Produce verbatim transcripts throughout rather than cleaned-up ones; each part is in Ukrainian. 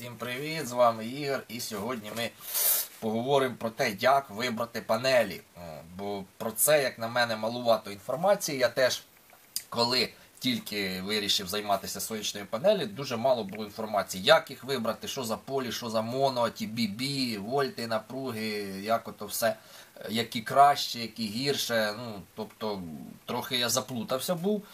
Всім привіт, з вами Ігор, і сьогодні ми поговоримо про те, як вибрати панелі. Бо про це, як на мене, малувато інформації. Я теж, коли тільки вирішив займатися сонячною панелі, дуже мало було інформації, як їх вибрати, що за полі, що за моно, ті бі бі, вольти, напруги, як ото все, які краще, які гірше. Ну, тобто, трохи я заплутався був.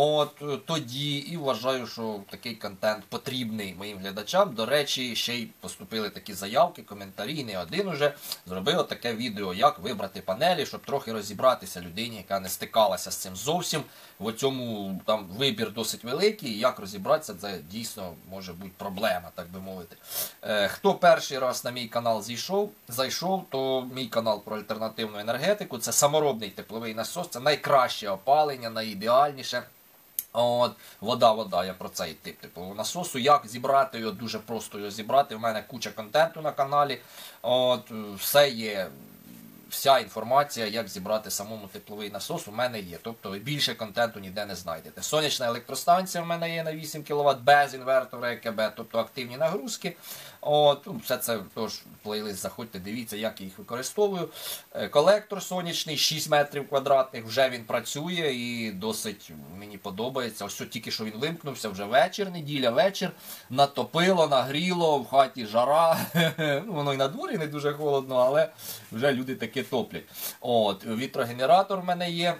От тоді і вважаю, що такий контент потрібний моїм глядачам. До речі, ще й поступили такі заявки, коментарі, не один уже зробив таке відео, як вибрати панелі, щоб трохи розібратися людині, яка не стикалася з цим зовсім. В цьому там вибір досить великий, як розібратися, це дійсно може бути проблема, так би мовити. Е, хто перший раз на мій канал зайшов, зайшов, то мій канал про альтернативну енергетику, це саморобний тепловий насос, це найкраще опалення, найідеальніше. От, вода, вода, я про цей тип теплового насосу. Як зібрати його, дуже просто його зібрати. У мене куча контенту на каналі. От, все є, вся інформація, як зібрати самому тепловий насос, у мене є. Тобто більше контенту ніде не знайдете. Сонячна електростанція в мене є на вісім кіловат, без інвертора ЕКБ, тобто активні нагрузки. От, все це тож плейлист, заходьте, дивіться, як я їх використовую. Колектор сонячний, шість метрів квадратних, вже він працює і досить мені подобається. Ось тільки що він вимкнувся, вже вечір, неділя, вечір, натопило, нагріло, в хаті жара, ну, воно і на дворі не дуже холодно, але вже люди таке топлять. От, вітрогенератор в мене є.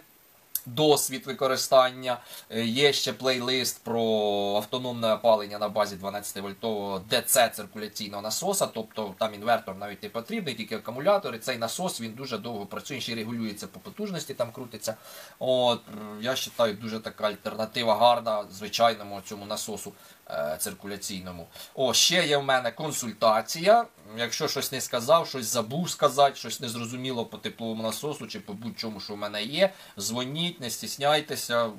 Досвід використання, є ще плейлист про автономне опалення на базі дванадцятивольтового ді сі циркуляційного насоса, тобто там інвертор навіть не потрібний, тільки акумулятор, і цей насос він дуже довго працює, ще регулюється по потужності, там крутиться. От, я вважаю, дуже така альтернатива гарна звичайному цьому насосу е, циркуляційному. О, ще є в мене консультація, якщо щось не сказав, щось забув сказати, щось незрозуміло по тепловому насосу чи по будь-чому, що в мене є, дзвоніть, не стісняйтеся,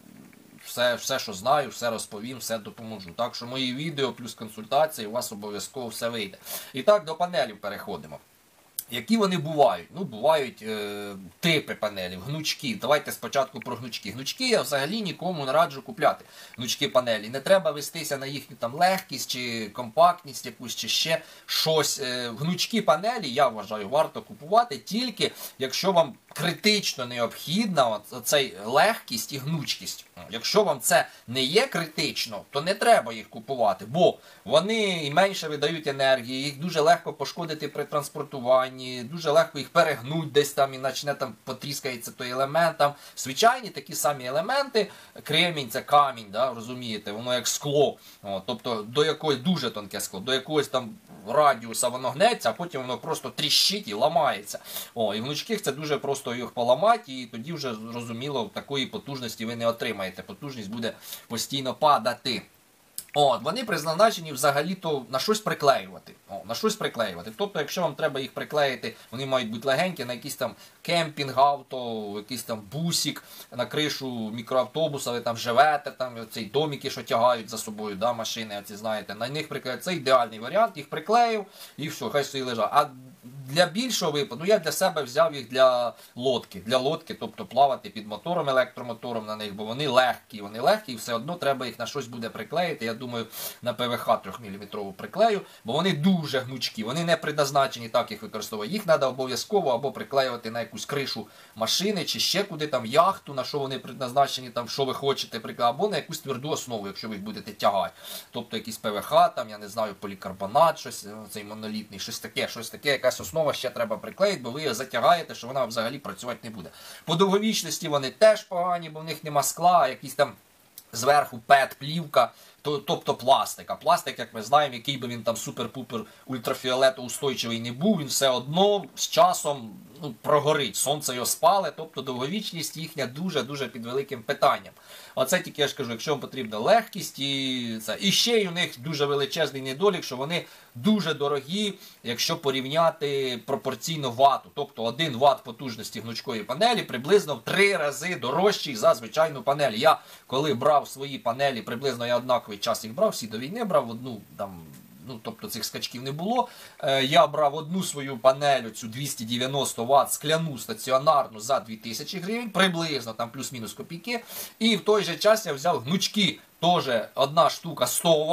все, все, що знаю, все розповім, все допоможу. Так що мої відео плюс консультації, у вас обов'язково все вийде. І так, до панелів переходимо. Які вони бувають? Ну, бувають е, типи панелів, гнучки. Давайте спочатку про гнучки. Гнучки я взагалі нікому не раджу купляти. Гнучки панелі. Не треба вестися на їхню там легкість чи компактність якусь, чи ще щось. Е, гнучки панелі, я вважаю, варто купувати тільки, якщо вам критично необхідна цей легкість і гнучкість. Якщо вам це не є критично, то не треба їх купувати, бо вони і менше видають енергії, їх дуже легко пошкодити при транспортуванні, дуже легко їх перегнуть десь там і почне там потріскається той елемент. Там звичайні такі самі елементи, кремінь це камінь, да, розумієте, воно як скло, о, тобто до якогось дуже тонке скло, до якогось там радіуса воно гнеться, а потім воно просто тріщить і ламається. О, і в гнучких це дуже просто їх поламати, і тоді вже, зрозуміло, такої потужності ви не отримаєте. Потужність буде постійно падати. От, вони призначені взагалі-то на щось приклеювати. О, на щось приклеювати. Тобто, якщо вам треба їх приклеїти, вони мають бути легенькі на якийсь там кемпінг-авто, якийсь там бусик, на кришу мікроавтобуса, ви там живете, там ці домики, що тягають за собою, да, машини, оці, знаєте, на них приклеюють. Це ідеальний варіант, їх приклеїв і все, хай собі лежать. А для більшого випадку, ну я для себе взяв їх для лодки, для лодки, тобто плавати під мотором, електромотором на них, бо вони легкі, вони легкі і все одно треба їх на щось буде приклеїти. Я думаю, на пе ве ха трьохміліметрову приклею, бо вони дуже гнучкі, вони не предназначені так їх використовувати. Їх треба обов'язково або приклеювати на якусь кришу машини, чи ще куди там, яхту, на що вони предназначені, там, що ви хочете приклеїти, або на якусь тверду основу, якщо ви їх будете тягати. Тобто якийсь пе ве ха, там, я не знаю, полікарбонат, щось, цей монолітний, щось таке, щось таке, якась основа ще треба приклеїти, бо ви її затягаєте, що вона взагалі працювати не буде. По довговічності вони теж погані, бо в них нема скла, а якісь там зверху пет-плівка, тобто пластик. А пластик, як ми знаємо, який би він там супер-пупер ультрафіолетоустойчивий не був, він все одно з часом ну, прогорить. Сонце його спале, тобто довговічність їхня дуже-дуже під великим питанням. Оце тільки я ж кажу, якщо вам потрібна легкість, і це. І ще й у них дуже величезний недолік, що вони дуже дорогі, якщо порівняти пропорційно вату. Тобто один ват потужності гнучкої панелі приблизно в три рази дорожчий за звичайну панель. Я коли брав свої панелі, приблизно я однаковий час їх брав, всі до війни брав, одну там ну, тобто цих скачків не було. Е, я брав одну свою панель, цю двісті дев'яносто ватт, скляну стаціонарну за дві тисячі гривень, приблизно, там плюс-мінус копійки. І в той же час я взяв гнучки, теж одна штука сто ватт,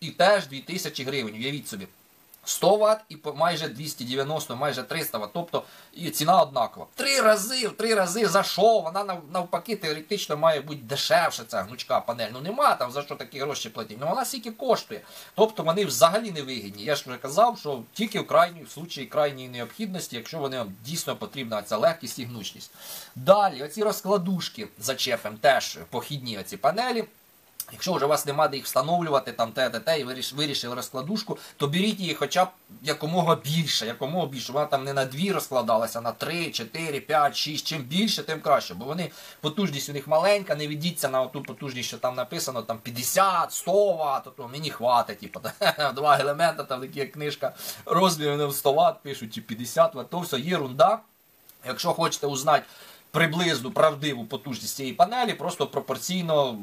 і теж дві тисячі гривень, уявіть собі. сто ватт і майже двісті дев'яносто, майже триста ватт, тобто і ціна однакова. Три рази, в три рази за що? Вона навпаки теоретично має бути дешевша ця гнучка панель. Ну нема там за що такі гроші платити. Ну вона стільки коштує. Тобто вони взагалі не вигідні. Я ж вже казав, що тільки в крайній, в случаї крайньої необхідності, якщо вони вам дійсно потрібна ця легкість і гнучність. Далі, оці розкладушки зачепимо теж похідні оці панелі. Якщо вже у вас нема де їх встановлювати, там те-те-те, і вирішили розкладушку, то беріть її хоча б якомога більше, якомога більше. Вона там не на дві розкладалася, а на три, чотири, п'ять, шість. Чим більше, тим краще. Бо вони, потужність у них маленька, не ведіться на ту потужність, що там написано, там п'ятдесят, сто ватт, то мені хватить, типу, два елемента, там такі як книжка, розмір сто ватт пишуть, чи п'ятдесят ватт, то все, єрунда. Якщо хочете узнати приблизну, правдиву потужність цієї панелі, просто пропорційно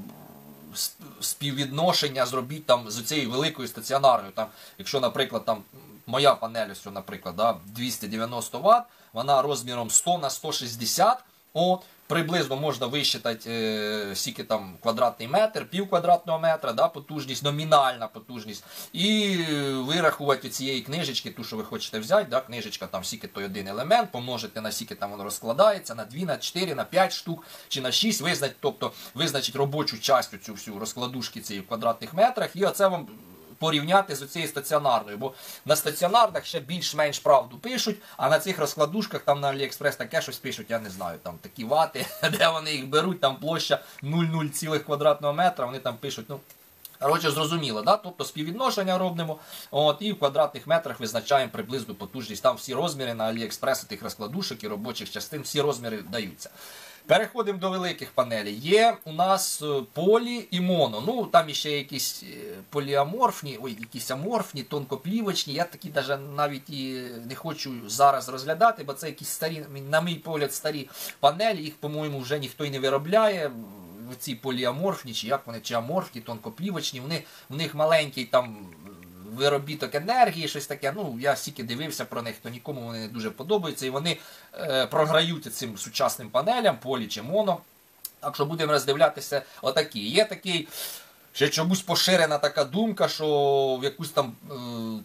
співвідношення зробіть там з цією великою стаціонарною. Там, якщо, наприклад, там моя панель, ось, наприклад, да, двісті дев'яносто ватт, вона розміром сто на сто шістдесят, от, приблизно можна висчитати е, скільки там квадратний метр, пів квадратного метра, да, потужність, номінальна потужність. І вирахувати цієї книжечки, ту, що ви хочете взяти, да, книжечка, там скільки той один елемент, помножити на скільки там воно розкладається, на дві, на чотири, на п'ять штук, чи на шість, визначить, тобто визначить робочу частину цю всю розкладушки цієї в квадратних метрах, і оце вам порівняти з цією стаціонарною, бо на стаціонарних ще більш-менш правду пишуть, а на цих розкладушках там на Аліекспрес таке щось пишуть, я не знаю, там такі вати, де вони їх беруть, там площа нуль цілих нуль цілих квадратного метра, вони там пишуть, ну, коротше, зрозуміло, да? Тобто співвідношення робимо, от, і в квадратних метрах визначаємо приблизну потужність, там всі розміри на Аліекспрес тих розкладушок і робочих частин, всі розміри даються. Переходимо до великих панелей. Є у нас полі і моно. Ну, там іще якісь поліаморфні, ой, якісь аморфні, тонкоплівочні. Я такі навіть і не хочу зараз розглядати, бо це якісь старі, на мій погляд, старі панелі. Їх, по-моєму, вже ніхто й не виробляє. Ці поліаморфні, чи як вони, чи аморфні, тонкоплівочні. Вони, в них маленький там виробіток енергії, щось таке. Ну, я стільки дивився про них, то нікому вони не дуже подобаються. І вони е, програють цим сучасним панелям, полі чи моно. Так що будемо роздивлятися отакі. Є такий, ще чомусь поширена така думка, що в якусь там е,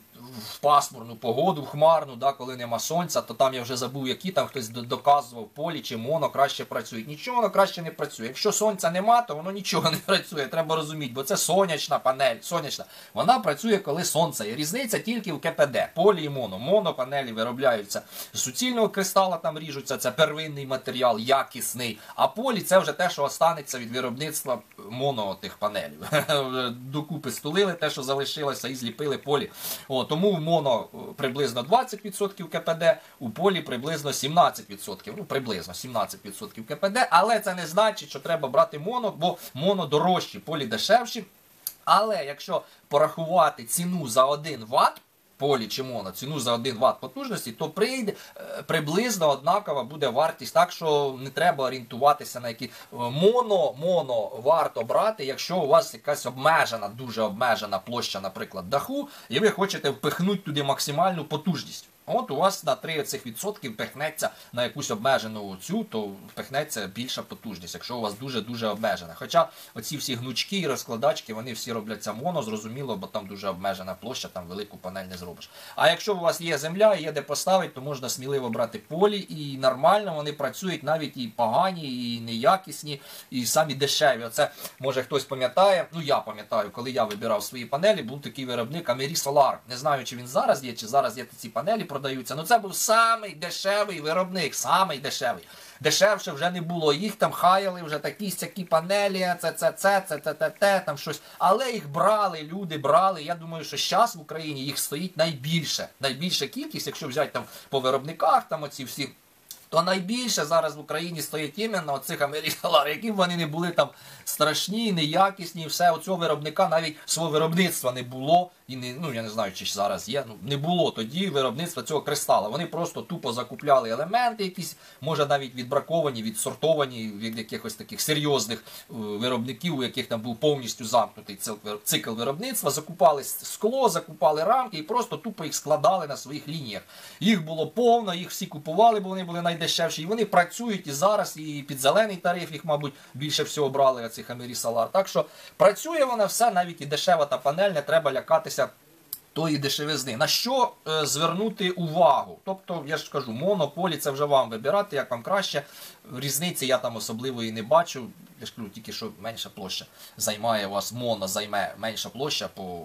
в пасмурну погоду, в хмарну, да, коли нема сонця, то там я вже забув, які там хтось доказував, полі чи моно краще працюють. Нічого воно краще не працює. Якщо сонця нема, то воно нічого не працює, треба розуміти, бо це сонячна панель, сонячна. Вона працює, коли сонце є. Різниця тільки в ке пе де, полі і моно. Монопанелі виробляються з суцільного кристала, там ріжуться, це первинний матеріал, якісний. А полі це вже те, що останеться від виробництва моно тих панелів. Докупи стулили те, що залишилося, і зліпили полі. О, тому в моно приблизно двадцять відсотків ке пе де, у полі приблизно сімнадцять відсотків. Ну, приблизно сімнадцять відсотків ке пе де, але це не значить, що треба брати моно, бо моно дорожчі, полі дешевші. Але якщо порахувати ціну за один ватт, полі чи моно, ціну за один ватт потужності, то прийде приблизно однакова буде вартість, так що не треба орієнтуватися на які моно, моно варто брати, якщо у вас якась обмежена, дуже обмежена площа, наприклад, даху, і ви хочете впихнути туди максимальну потужність. От у вас на три цих відсотки впихнеться на якусь обмежену цю, то впихнеться більша потужність, якщо у вас дуже-дуже обмежена. Хоча оці всі гнучки і розкладачки, вони всі робляться моно, зрозуміло, бо там дуже обмежена площа, там велику панель не зробиш. А якщо у вас є земля і є де поставити, то можна сміливо брати полі, і нормально вони працюють, навіть і погані, і неякісні, і самі дешеві. Оце, може хтось пам'ятає, ну я пам'ятаю, коли я вибирав свої панелі, був такий виробник Амері Solar. Не знаю, чи він зараз є, чи зараз є ці панелі продаються. Ну це був самий дешевий виробник, самий дешевий. Дешевше вже не було. Їх там хаяли вже такі сякі панелі, це, це, це, це, це, це, це, там щось. Але їх брали, люди брали. Я думаю, що зараз в Україні їх стоїть найбільше. Найбільша кількість, якщо взяти там по виробниках, там оці всі, то найбільше зараз в Україні стоїть іменно оцих Амері Solar, які б вони не були там страшні, неякісні, все. Оцього виробника навіть свого виробництва не було і не, ну я не знаю, чи зараз є, ну не було тоді виробництва цього кристала. Вони просто тупо закупляли елементи якісь, може навіть відбраковані, відсортовані від якихось таких серйозних виробників, у яких там був повністю замкнутий цикл виробництва, закупали скло, закупали рамки і просто тупо їх складали на своїх лініях. Їх було повно, їх всі купували, бо вони були найдешевші. І вони працюють і зараз, і під зелений тариф їх, мабуть, більше всього брали, оцих Амерісолар. Так що працює вона все, навіть і дешева та панель, не треба лякатися тої дешевизни. На що е, звернути увагу? Тобто, я ж кажу, монополі, це вже вам вибирати, як вам краще. Різниці я там особливої не бачу. Я ж кажу, тільки що менша площа займає у вас, моно займе менша площа, по,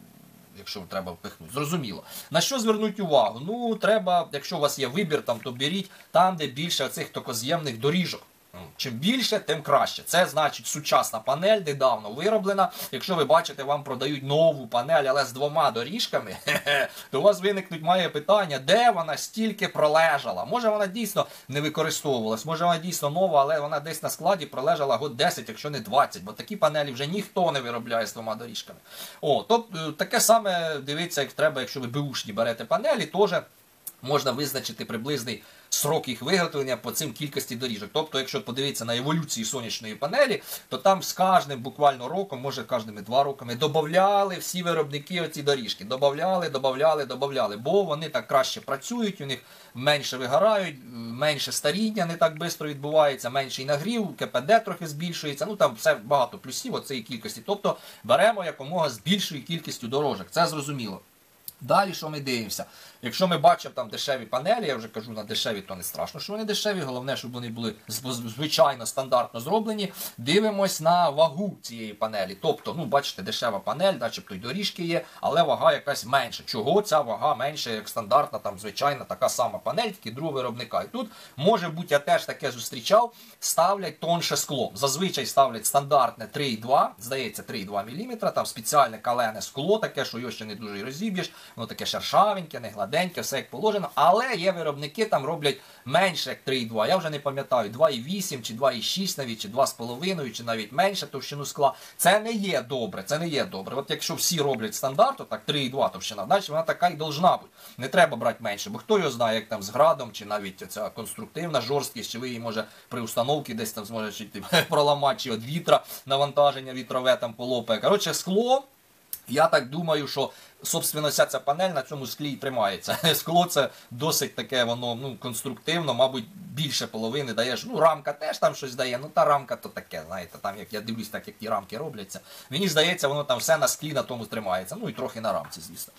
якщо треба впихнути. Зрозуміло. На що звернути увагу? Ну, треба, якщо у вас є вибір, там, то беріть там, де більше цих токоз'ємних доріжок. Чим більше, тим краще. Це значить сучасна панель, недавно вироблена. Якщо ви бачите, вам продають нову панель, але з двома доріжками, то у вас виникнуть має питання, де вона стільки пролежала. Може вона дійсно не використовувалась, може вона дійсно нова, але вона десь на складі пролежала год десять, якщо не двадцять, бо такі панелі вже ніхто не виробляє з двома доріжками. О, тобто таке саме дивіться, як треба, якщо ви беушні берете панелі, теж можна визначити приблизний срок їх виготовлення по цим кількості доріжок. Тобто, якщо подивитися на еволюцію сонячної панелі, то там з кожним буквально роком, може кожними два роками, додавали всі виробники оці доріжки. Додавали, додавали, додавали, бо вони так краще працюють, у них менше вигорають, менше старіння не так швидко відбувається, менший нагрів, КПД трохи збільшується, ну там все багато плюсів оцієї кількості. Тобто беремо якомога з більшою кількістю дорожок, це зрозуміло. Далі, що ми дивимося? Якщо ми бачимо там дешеві панелі, я вже кажу, на дешеві, то не страшно, що вони дешеві, головне, щоб вони були звичайно стандартно зроблені. Дивимось на вагу цієї панелі. Тобто, ну, бачите, дешева панель, начебто й доріжки є, але вага якась менша. Чого ця вага менша, як стандартна, там, звичайна, така сама панель, тільки другого виробника. І тут, може бути, я теж таке зустрічав, ставлять тонше скло. Зазвичай ставлять стандартне три і два, здається, три і два міліметра, там спеціальне калене скло, таке, що його ще не дуже і розіб'єш, воно таке шершавеньке, не гладеньке, все як положено, але є виробники, там роблять менше, як три і два. Я вже не пам'ятаю, два і вісім, чи два і шість навіть, чи два з половиною, чи навіть менше товщину скла. Це не є добре, це не є добре. От якщо всі роблять стандарт, так три і два товщина, значить вона така і должна бути. Не треба брати менше, бо хто його знає, як там з градом, чи навіть ця конструктивна жорсткість, чи ви її, може, при установці десь там зможете проламати, чи від вітра, навантаження вітрове там полопає. Коротше, скло, я так думаю, що собственно, вся ця панель на цьому склі і тримається. Скло це досить таке, воно, ну, конструктивно, мабуть, більше половини даєш. Ну, рамка теж там щось дає, ну та рамка то таке, знаєте, там, як я дивлюсь, так як ті рамки робляться. Мені здається, воно там все на склі на тому тримається. Ну і трохи на рамці, звісно.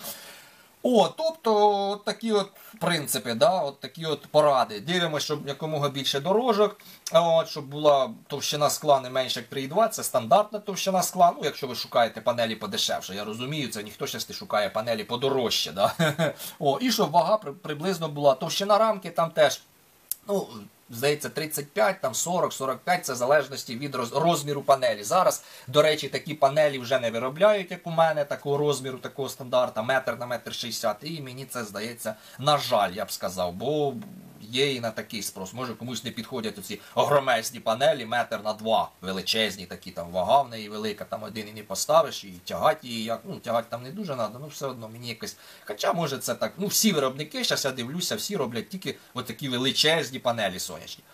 О, тобто, от такі от принципи, да, от такі от поради. Дивимося, щоб якомога більше дорожок, от, щоб була товщина скла не менше, як три і два, це стандартна товщина скла. Ну, якщо ви шукаєте панелі подешевше, я розумію, це ніхто зараз не шукає панелі подорожче, да. О, і щоб вага приблизно була. Товщина рамки там теж, ну, здається, тридцять п'ять, там сорок, сорок п'ять, це в залежності від розміру панелі. Зараз, до речі, такі панелі вже не виробляють, як у мене, такого розміру, такого стандарта, метр на метр шістдесят. І мені це здається, на жаль, я б сказав, бо є і на такий спрос. Може, комусь не підходять оці огромезні панелі, метр на два, величезні такі, там вага в неї велика, там один і не поставиш, і тягати її, як, ну, тягати там не дуже треба, ну, все одно мені якось, хоча, може, це так, ну, всі виробники, зараз я дивлюся, всі роблять тільки отакі величезні панелі сонячні.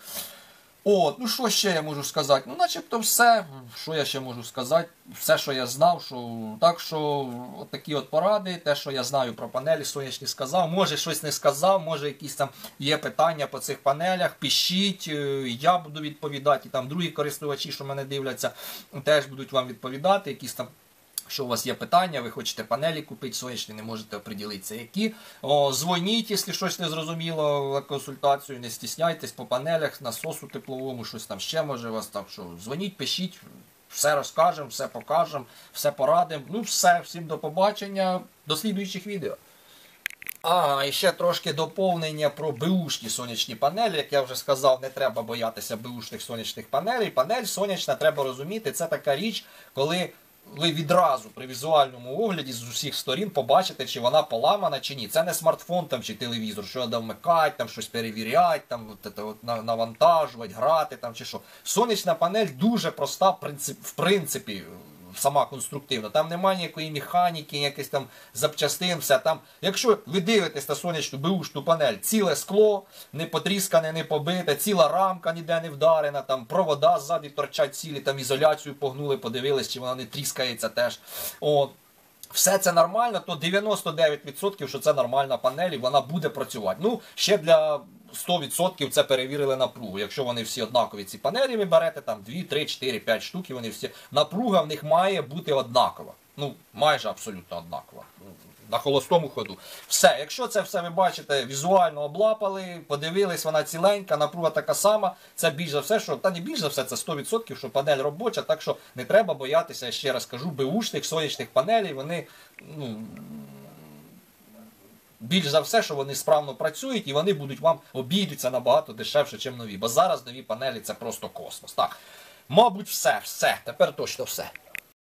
От, ну що ще я можу сказати? Ну, начебто все, що я ще можу сказати, все, що я знав, що, так що, от такі от поради, те, що я знаю про панелі сонячні, сказав, може щось не сказав, може якісь там є питання по цих панелях, пишіть, я буду відповідати, і там другі користувачі, що мене дивляться, теж будуть вам відповідати, якісь там, що у вас є питання, ви хочете панелі купити сонячні, не можете оприділитися, які. О, дзвоніть, якщо щось не зрозуміло, на консультацію, не стісняйтесь по панелях, насосу тепловому, щось там ще може у вас. Так що дзвоніть, пишіть, все розкажемо, все покажемо, все порадимо. Ну все, всім до побачення, до слідуючих відео. А, і ще трошки доповнення про беушні сонячні панелі. Як я вже сказав, не треба боятися беушних сонячних панелей. Панель сонячна, треба розуміти, це така річ, коли ви відразу при візуальному огляді з усіх сторін побачите, чи вона поламана, чи ні. Це не смартфон там, чи телевізор, що треба вмикати, там щось перевіряти, там, от, от, навантажувати, грати там, чи що. Сонячна панель дуже проста в принципі, сама конструктивна. Там немає ніякої механіки, якихось там запчастин, все там. Якщо ви дивитесь на сонячну беушну панель, ціле скло, не потріскане, не побите, ціла рамка ніде не вдарена, там провода ззаді торчать цілі, там ізоляцію погнули, подивились, чи вона не тріскається теж. От. Все це нормально, то дев'яносто дев'ять відсотків, що це нормальна панель і вона буде працювати. Ну, ще для сто відсотків це перевірили напругу. Якщо вони всі однакові, ці панелі ви берете, там дві, три, чотири, п'ять штук, вони всі, напруга в них має бути однакова. Ну, майже абсолютно однакова. На холостому ходу. Все, якщо це все ви бачите, візуально облапали, подивились, вона ціленька, напруга така сама, це більш за все, що, та не більш за все, це сто відсотків, що панель робоча, так що не треба боятися, я ще раз кажу, беушних сонячних панелей, вони, ну, більш за все, що вони справно працюють і вони будуть вам обійдуться набагато дешевше, ніж нові. Бо зараз нові панелі це просто космос. Так, мабуть, все, все, тепер точно все.